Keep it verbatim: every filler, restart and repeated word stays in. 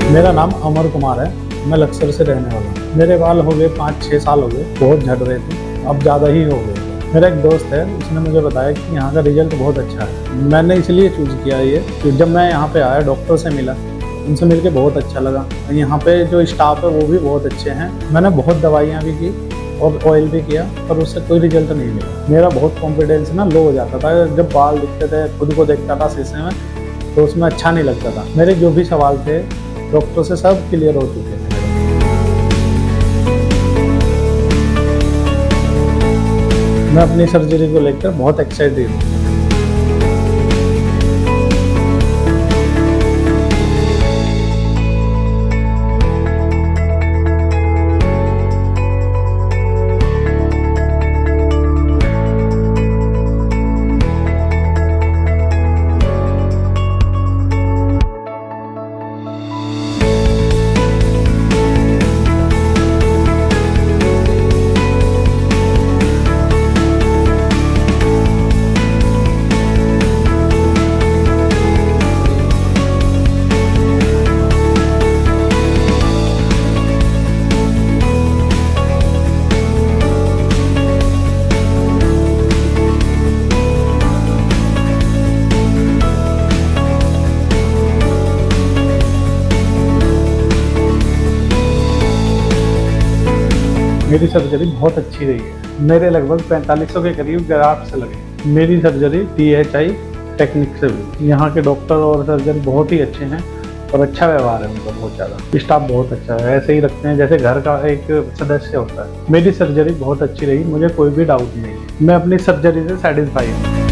मेरा नाम अमर कुमार है। मैं लक्सर से रहने वाला हूँ। मेरे बाल हो गए पाँच छः साल हो गए, बहुत झड़ रहे थे, अब ज़्यादा ही हो गए। मेरा एक दोस्त है, उसने मुझे बताया कि यहाँ का रिजल्ट बहुत अच्छा है। मैंने इसलिए चूज़ किया ये कि जब मैं यहाँ पे आया, डॉक्टर से मिला, उनसे मिलके बहुत अच्छा लगा। यहाँ पे जो स्टाफ है वो भी बहुत अच्छे हैं। मैंने बहुत दवाइयाँ भी की और ऑयल भी किया, पर उससे कोई रिजल्ट नहीं मिला। मेरा बहुत कॉन्फिडेंस ना लो हो जाता था। जब बाल दिखते थे, खुद को देखता था शीशे में, तो उसमें अच्छा नहीं लगता था। मेरे जो भी सवाल थे डॉक्टर से सब क्लियर हो चुके थे। मैं अपनी सर्जरी को लेकर बहुत एक्साइटेड हूँ। मेरी सर्जरी बहुत अच्छी रही है। मेरे लगभग पैंतालीस सौ के करीब ग्राफ्ट्स लगे। मेरी surgery T H I technique से हुई। यहाँ के डॉक्टर और सर्जन बहुत ही अच्छे हैं और अच्छा व्यवहार है उनका, बहुत ज़्यादा। स्टाफ बहुत अच्छा है, ऐसे ही रखते हैं जैसे घर का एक सदस्य होता है। मेरी सर्जरी बहुत अच्छी रही, मुझे कोई भी डाउट नहीं है। मैं अपनी सर्जरी से सेटिस्फाई हूँ।